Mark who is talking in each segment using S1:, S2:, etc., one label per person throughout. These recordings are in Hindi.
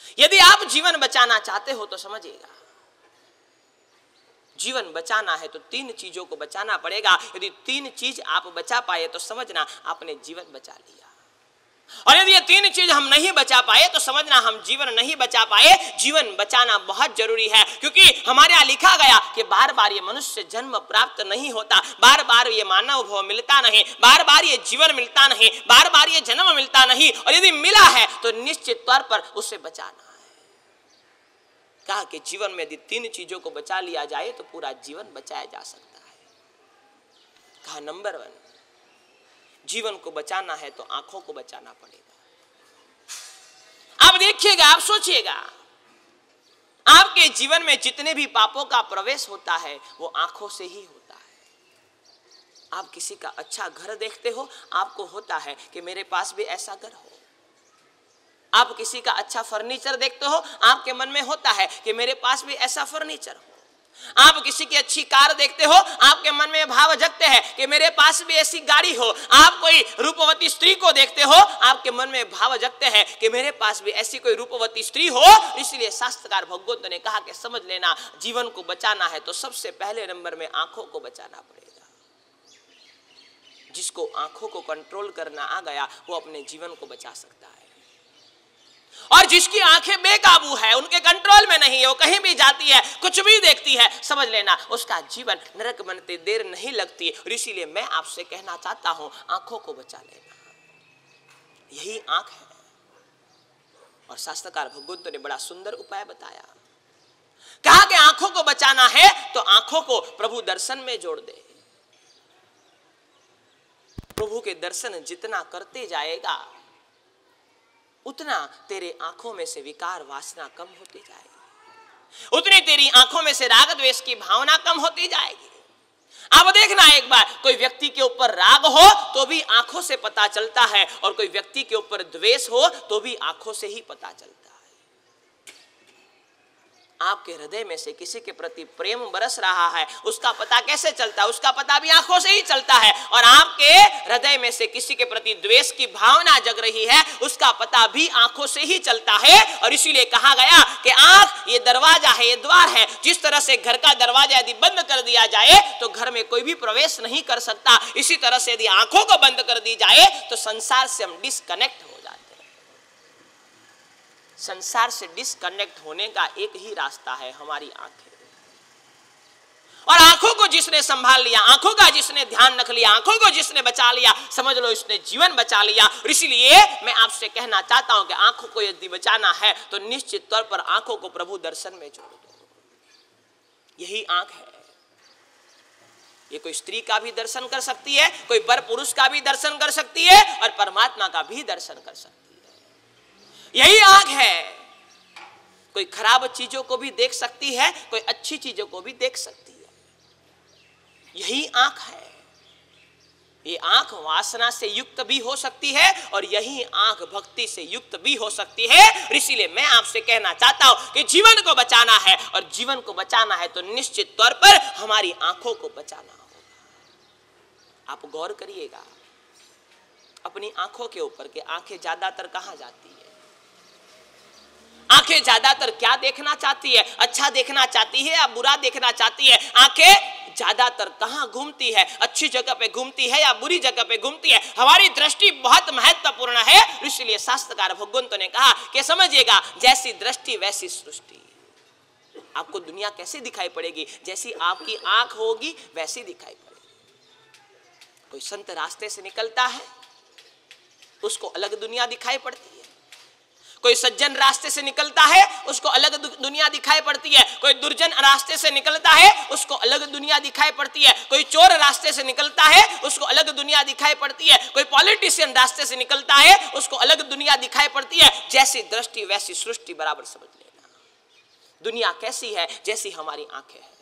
S1: यदि आप जीवन बचाना चाहते हो तो समझिएगा, जीवन बचाना है तो 3 चीजों को बचाना पड़ेगा। यदि 3 चीज आप बचा पाए तो समझना आपने जीवन बचा लिया, और यदि ये 3 चीज हम नहीं बचा पाए तो समझना हम जीवन नहीं बचा पाए। जीवन बचाना बहुत जरूरी है, क्योंकि हमारे यहाँ लिखा गया कि बार बार ये मनुष्य जन्म प्राप्त नहीं होता, बार बार ये मानव भव मिलता नहीं, बार बार ये जीवन मिलता नहीं, बार बार ये जन्म मिलता नहीं, और यदि मिला है तो निश्चित तौर पर उसे बचाना है। कहा कि जीवन में यदि 3 चीजों को बचा लिया जाए तो पूरा जीवन बचाया जा सकता है। कहा नंबर 1, जीवन को बचाना है तो आंखों को बचाना पड़ेगा। आप देखिएगा, आप सोचिएगा, आपके जीवन में जितने भी पापों का प्रवेश होता है वो आंखों से ही होता है। आप किसी का अच्छा घर देखते हो, आपको होता है कि मेरे पास भी ऐसा घर हो। आप किसी का अच्छा फर्नीचर देखते हो, आपके मन में होता है कि मेरे पास भी ऐसा फर्नीचर हो। आप किसी की अच्छी कार देखते हो, आपके मन में भाव जगते हैं कि मेरे पास भी ऐसी गाड़ी हो। आप कोई रूपवती स्त्री को देखते हो, आपके मन में भाव जगते हैं कि मेरे पास भी ऐसी कोई रूपवती स्त्री हो। इसलिए शास्त्रकार भगवंत ने कहा कि समझ लेना, जीवन को बचाना है तो सबसे पहले नंबर में आंखों को बचाना पड़ेगा। जिसको आंखों को कंट्रोल करना आ गया वो अपने जीवन को बचा सकता है, और जिसकी आंखें बेकाबू है, उनके कंट्रोल में नहीं है, वो कहीं भी जाती है, कुछ भी देखती है, समझ लेना उसका जीवन नरक बनते देर नहीं लगती। और इसीलिए मैं आपसे कहना चाहता हूं, आंखों को बचा लेना, यही आंख है। और शास्त्रकार भगवंत ने बड़ा सुंदर उपाय बताया। कहा कि आंखों को बचाना है तो आंखों को प्रभु दर्शन में जोड़ दे। प्रभु के दर्शन जितना करते जाएगा उतना तेरे आंखों में से विकार वासना कम होती जाएगी, उतनी तेरी आंखों में से राग द्वेष की भावना कम होती जाएगी। अब देखना, एक बार कोई व्यक्ति के ऊपर राग हो तो भी आंखों से पता चलता है, और कोई व्यक्ति के ऊपर द्वेष हो तो भी आंखों से ही पता चलता है। आपके हृदय में से किसी के प्रति प्रेम बरस रहा है, उसका पता कैसे चलता है? उसका पता भी आंखों से ही चलता है। और आपके हृदय में से किसी के प्रति द्वेष की भावना जग रही है, उसका पता भी आंखों से ही चलता है। और इसीलिए कहा गया कि आंख ये दरवाजा है, ये द्वार है। जिस तरह से घर का दरवाजा यदि बंद कर दिया जाए तो घर में कोई भी प्रवेश नहीं कर सकता, इसी तरह से यदि आंखों को बंद कर दी जाए तो संसार से हम डिस्कनेक्ट हो जाते हैं। संसार से डिस्कनेक्ट होने का एक ही रास्ता है, हमारी आंखें। और आंखों को जिसने संभाल लिया, आंखों का जिसने ध्यान रख लिया, आंखों को जिसने बचा लिया, समझ लो इसने जीवन बचा लिया। और इसलिए मैं आपसे कहना चाहता हूं कि आंखों को यदि बचाना है तो निश्चित तौर पर आंखों को प्रभु दर्शन में जोड़ दो। यही आंख है। ये कोई स्त्री का भी दर्शन कर सकती है, कोई पर पुरुष का भी दर्शन कर सकती है, और परमात्मा का भी दर्शन कर सकती है। यही आंख है। कोई खराब चीजों को भी देख सकती है, कोई अच्छी चीजों को भी देख सकती है। यही आंख है। ये आंख वासना से युक्त भी हो सकती है, और यही आंख भक्ति से युक्त भी हो सकती है। इसीलिए मैं आपसे कहना चाहता हूं कि जीवन को बचाना है, और जीवन को बचाना है तो निश्चित तौर पर हमारी आंखों को बचाना होगा। आप गौर करिएगा अपनी आंखों के ऊपर कि आंखें ज्यादातर कहां जाती है। आंखें ज्यादातर क्या देखना चाहती है? अच्छा देखना चाहती है या बुरा देखना चाहती है? आंखें ज्यादातर कहां घूमती है? अच्छी जगह पे घूमती है या बुरी जगह पे घूमती है? हमारी दृष्टि बहुत महत्वपूर्ण है। इसलिए शास्त्रकार भगवंत ने कहा कि समझिएगा, जैसी दृष्टि वैसी सृष्टि। आपको दुनिया कैसी दिखाई पड़ेगी? जैसी आपकी आंख होगी वैसी दिखाई पड़ेगी। कोई संत रास्ते से निकलता है, उसको अलग दुनिया दिखाई पड़ती है। कोई सज्जन रास्ते से निकलता है, उसको अलग दुनिया दिखाई पड़ती है। कोई दुर्जन रास्ते से निकलता है, उसको अलग दुनिया दिखाई पड़ती है। कोई चोर रास्ते से निकलता है, उसको अलग दुनिया दिखाई पड़ती है। कोई पॉलिटिशियन रास्ते से निकलता है, उसको अलग दुनिया दिखाई पड़ती है। जैसी दृष्टि वैसी सृष्टि, बराबर समझ लेना। दुनिया कैसी है? जैसी हमारी आंखें हैं।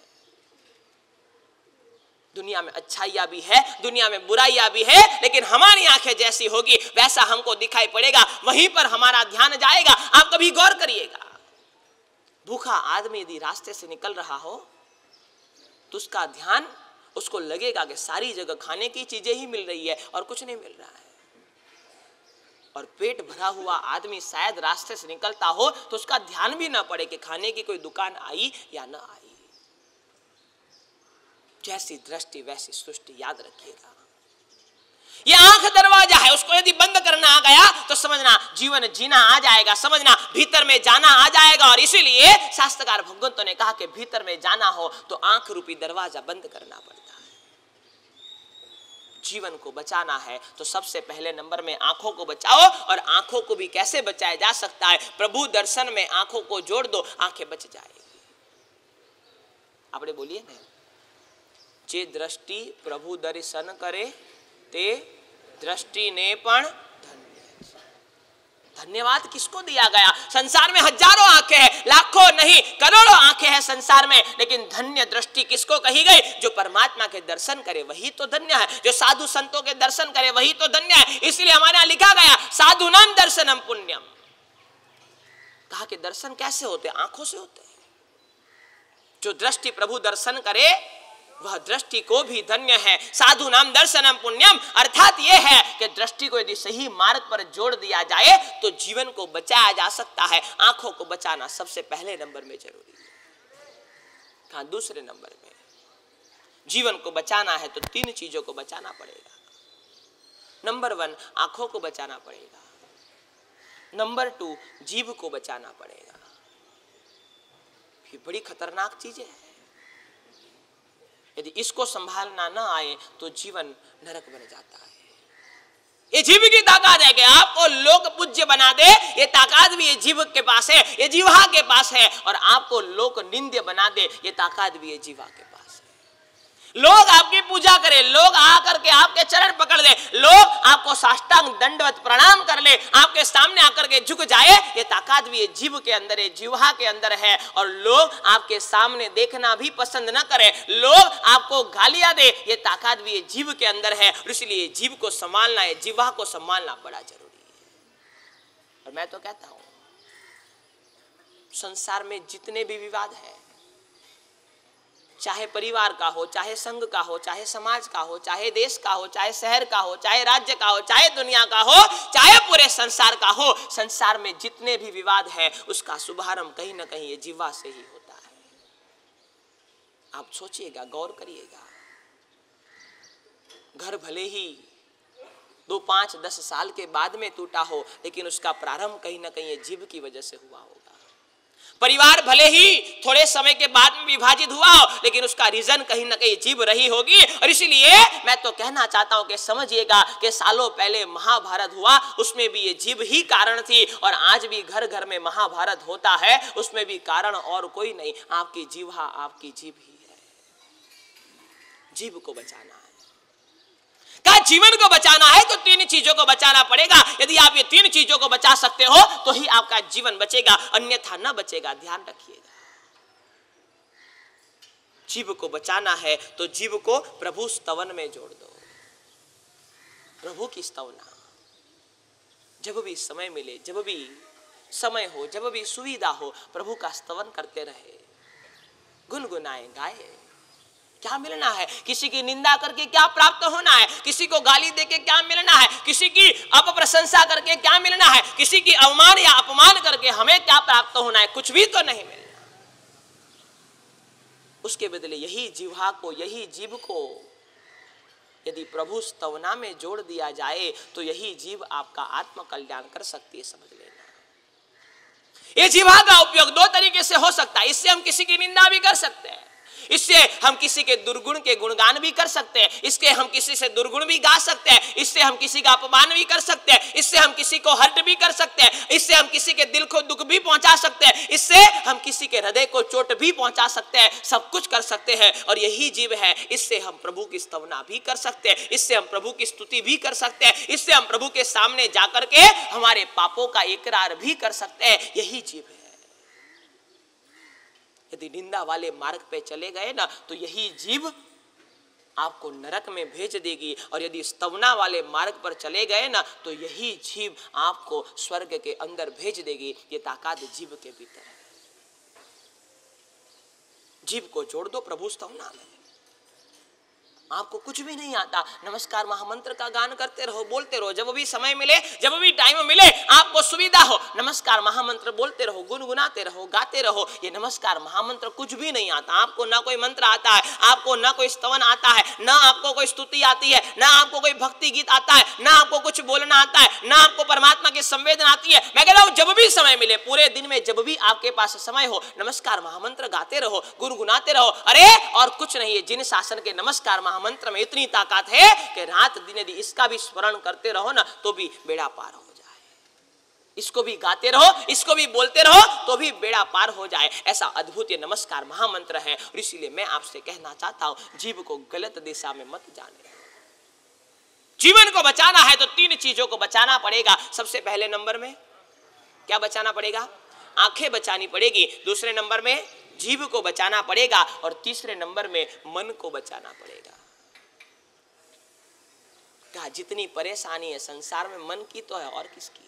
S1: दुनिया में अच्छाइयां भी है, दुनिया में बुराइयां भी है, लेकिन हमारी आंखें जैसी होगी वैसा हमको दिखाई पड़ेगा, वहीं पर हमारा ध्यान जाएगा। आप कभी गौर करिएगा, भूखा आदमी यदि रास्ते से निकल रहा हो तो उसका ध्यान, उसको लगेगा कि सारी जगह खाने की चीजें ही मिल रही है और कुछ नहीं मिल रहा है। और पेट भरा हुआ आदमी शायद रास्ते से निकलता हो तो उसका ध्यान भी ना पड़े कि खाने की कोई दुकान आई या ना आई। जैसी दृष्टि वैसी सृष्टि, याद रखिएगा। ये आंख दरवाजा है, उसको यदि बंद करना आ गया तो समझना जीवन जीना आ जाएगा, समझना भीतर में जाना आ जाएगा। और इसीलिए शास्त्रकार भगवंतों ने कहा कि भीतर में जाना हो तो आंख रूपी दरवाजा बंद करना पड़ता है। जीवन को बचाना है तो सबसे पहले नंबर में आंखों को बचाओ। और आंखों को भी कैसे बचाया जा सकता है? प्रभु दर्शन में आंखों को जोड़ दो, आंखें बच जाएगी। आपने बोलिए ना, जे दृष्टि प्रभु दर्शन करे ते दृष्टि ने पण धन्य। धन्यवाद किसको दिया गया? संसार में हजारों आंखें हैं, लाखों नहीं करोड़ों आंखें हैं संसार में, लेकिन धन्य दृष्टि किसको कही गई? जो परमात्मा के दर्शन करे वही तो धन्य है, जो साधु संतों के दर्शन करे वही तो धन्य है। इसलिए हमारे यहां लिखा गया साधु नाम दर्शनम पुण्यम। कहा कि दर्शन कैसे होते? आंखों से होते हैं। जो दृष्टि प्रभु दर्शन करे वह दृष्टि को भी धन्य है। साधु नाम दर्शनम पुण्यम, अर्थात यह है कि दृष्टि को यदि सही मार्ग पर जोड़ दिया जाए तो जीवन को बचाया जा सकता है। आंखों को बचाना सबसे पहले नंबर में जरूरी है। कहां? दूसरे नंबर में। जीवन को बचाना है तो 3 चीजों को बचाना पड़ेगा। नंबर 1 आंखों को बचाना पड़ेगा, नंबर 2 जीभ को बचाना पड़ेगा। ये बड़ी खतरनाक चीजें हैं। यदि इसको संभालना ना आए तो जीवन नरक बन जाता है। ये जीभ की ताकत है कि आपको लोक पूज्य बना दे, ये ताकत भी ये जीभ के पास है, ये जीवा के पास है। और आपको लोक निंद्य बना दे, ये ताकत भी ये जीवा के पास है। लोग आपकी पूजा करें, लोग आकर के आपके चरण पकड़ ले, लोग आपको साष्टांग दंडवत प्रणाम कर ले, आपके सामने आकर के झुक जाए, ये ताकत भी ये जीव के अंदर है, जीवा के अंदर है। और लोग आपके सामने देखना भी पसंद न करें, लोग आपको गालियां दे, ये ताकत भी ये जीव के अंदर है। और इसलिए जीव को संभालना है, जीवा को संभालना बड़ा जरूरी है। और मैं तो कहता हूं संसार में जितने भी विवाद है, चाहे परिवार का हो, चाहे संघ का हो, चाहे समाज का हो, चाहे देश का हो, चाहे शहर का हो, चाहे राज्य का हो, चाहे दुनिया का हो, चाहे पूरे संसार का हो, संसार में जितने भी विवाद है उसका शुभारंभ कहीं ना कहीं ये जीवा से ही होता है। आप सोचिएगा, गौर करिएगा। घर भले ही 2, 5, 10 साल के बाद में टूटा हो, लेकिन उसका प्रारंभ कहीं ना कहीं ये जीव की वजह से हुआ होगा। परिवार भले ही थोड़े समय के बाद में विभाजित हुआ हो, लेकिन उसका रीजन कहीं ना कहीं जीव रही होगी। और इसलिए मैं तो कहना चाहता हूं कि समझिएगा कि सालों पहले महाभारत हुआ, उसमें भी ये जीव ही कारण थी। और आज भी घर घर में महाभारत होता है, उसमें भी कारण और कोई नहीं, आपकी जीवा, आपकी जीव ही है। जीव को बचाना है। का जीवन को बचाना है तो 3 चीजों को बचाना पड़ेगा। यदि आप ये 3 चीजों को बचा सकते हो तो ही आपका जीवन बचेगा, अन्यथा न बचेगा। ध्यान रखिएगा, जीव को बचाना है तो जीव को प्रभु स्तवन में जोड़ दो। प्रभु की स्तवना जब भी समय मिले, जब भी समय हो, जब भी सुविधा हो, प्रभु का स्तवन करते रहे, गुनगुनाए, गाए। क्या मिलना है? किसी की निंदा करके क्या प्राप्त होना है? किसी को गाली देके क्या मिलना है? किसी की अपप्रशंसा करके क्या मिलना है? किसी की अवमान या अपमान करके हमें क्या प्राप्त होना है? कुछ भी तो नहीं मिलना। उसके बदले यही जीवा को, यही जीव को यदि प्रभु स्तवना में जोड़ दिया जाए तो यही जीव आपका आत्म कल्याण कर सकती है। समझ लेना, ये जीवा का उपयोग 2 तरीके से हो सकता है। इससे हम किसी की निंदा भी कर सकते हैं, इससे हम किसी के दुर्गुण के गुणगान भी कर सकते हैं, इसके हम किसी से दुर्गुण भी गा सकते हैं, इससे हम किसी का अपमान भी कर सकते हैं, इससे हम किसी को हर्ट भी कर सकते हैं, इससे हम किसी के दिल को दुख भी पहुंचा सकते हैं, इससे हम किसी के हृदय को चोट भी पहुंचा सकते हैं। सब कुछ कर सकते हैं और यही जीव है। इससे हम प्रभु की स्तवना भी कर सकते हैं, इससे हम प्रभु की स्तुति भी कर सकते हैं, इससे हम प्रभु के सामने जाकर के हमारे पापों का इकरार भी कर सकते हैं। यही जीव है। यदि निंदा वाले मार्ग पे चले गए ना तो यही जीव आपको नरक में भेज देगी, और यदि स्तवना वाले मार्ग पर चले गए ना तो यही जीव आपको स्वर्ग के अंदर भेज देगी। ये ताकत जीव के भीतर है। जीव को जोड़ दो प्रभु स्तवना में। आपको कुछ भी नहीं आता, नमस्कार महामंत्र का गान करते रहो, बोलते रहो। जब भी समय मिले, जब भी टाइम मिले, आपको सुविधा हो, नमस्कार महामंत्र बोलते रहो, गुनगुनाते रहो, गाते रहो। ये नमस्कार महामंत्र कुछ भी नहीं आता। आपको ना कोई मंत्र आता है, आपको ना कोई स्तवन आता है, ना आपको कोई स्तुति आती है, ना आपको कोई भक्ति गीत आता है, ना आपको कुछ बोलना आता है, ना आपको परमात्मा की संवेदना आती है। मैं कह रहा हूं जब भी समय मिले, पूरे दिन में जब भी आपके पास समय हो, नमस्कार महामंत्र गाते रहो, गुनगुनाते रहो। अरे और कुछ नहीं है, जिन शासन के नमस्कार मंत्र में इतनी ताकत है कि रात दिन यदि इसका भी स्मरण करते रहो ना तो भी बेड़ा पार हो जाए। इसको भी गाते रहो, इसको भी बोलते रहो तो भी बेड़ा पार हो जाए। ऐसा अद्भुत ये नमस्कार महामंत्र है। और इसीलिए मैं आपसे कहना चाहता हूं, जीव को गलत दिशा में मत जाने। जीवन को बचाना है तो 3 चीजों को बचाना पड़ेगा। सबसे पहले नंबर में क्या बचाना पड़ेगा? आंखें बचानी पड़ेगी। दूसरे नंबर में जीव को बचाना पड़ेगा और तीसरे नंबर में मन को बचाना पड़ेगा। जितनी परेशानी है संसार में मन की तो है, और किसकी?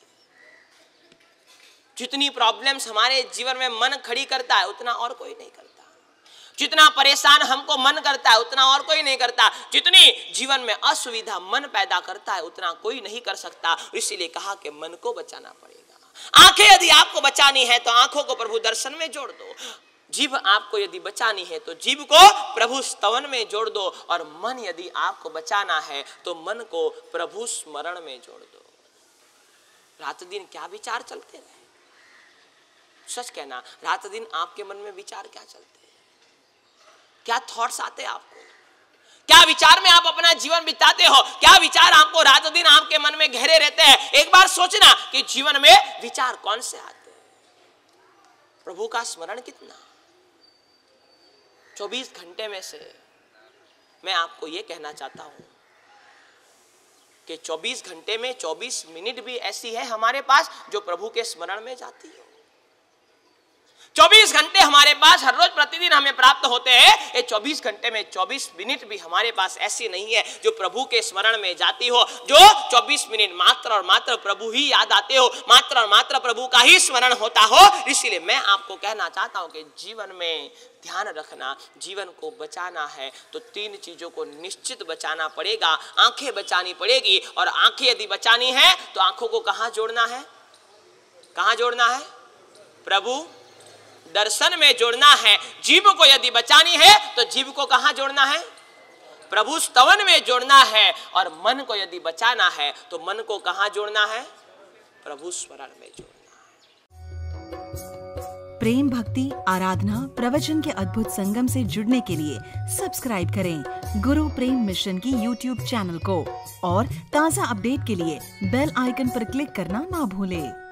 S1: जितनी प्रॉब्लम्स हमारे जीवन में मन खड़ी करता है उतना और कोई नहीं करता। जितना परेशान हमको मन करता है उतना और कोई नहीं करता। जितनी जीवन में असुविधा मन पैदा करता है उतना कोई नहीं कर सकता। इसीलिए कहा कि मन को बचाना पड़ेगा। आंखें यदि आपको बचानी है तो आंखों को प्रभु दर्शन में जोड़ दो। जीभ आपको यदि बचानी है तो जीभ को प्रभु स्तवन में जोड़ दो। और मन यदि आपको बचाना है तो मन को प्रभु स्मरण में जोड़ दो। रात दिन क्या विचार चलते रहे? सच कहना, रात दिन आपके मन में विचार क्या चलते हैं? क्या थॉट्स आते हैं आपको? क्या विचार में आप अपना जीवन बिताते हो? क्या विचार आपको रात दिन आपके मन में घेरे रहते हैं? एक बार सोचना कि जीवन में विचार कौन से आते हैं। प्रभु का स्मरण कितना? 24 घंटे में से मैं आपको यह कहना चाहता हूं कि 24 घंटे में 24 मिनट भी ऐसी है हमारे पास जो प्रभु के स्मरण में जाती हो। 24 घंटे हमारे पास हर रोज प्रतिदिन हमें प्राप्त होते हैं। ये 24 घंटे में 24 मिनट भी हमारे पास ऐसी नहीं है जो प्रभु के स्मरण में जाती हो। जो 24 मिनट मात्र और मात्र प्रभु ही याद आते हो, मात्र और मात्र प्रभु का ही स्मरण होता हो। इसीलिए मैं आपको कहना चाहता हूं कि जीवन में ध्यान रखना, जीवन को बचाना है तो 3 चीजों को निश्चित बचाना पड़ेगा। आंखें बचानी पड़ेगी, और आंखें यदि बचानी है तो आंखों को कहां जोड़ना है? कहां जोड़ना है? प्रभु दर्शन में जोड़ना है। जीव को यदि बचानी है तो जीव को कहां जोड़ना है? प्रभु स्तवन में जोड़ना है। और मन को यदि बचाना है तो मन को कहां जोड़ना है? प्रभु स्मरण में जोड़ना है।
S2: प्रेम, भक्ति, आराधना, प्रवचन के अद्भुत संगम से जुड़ने के लिए सब्सक्राइब करें गुरु प्रेम मिशन की YouTube चैनल को। और ताज़ा अपडेट के लिए बेल आइकन पर क्लिक करना ना भूलें।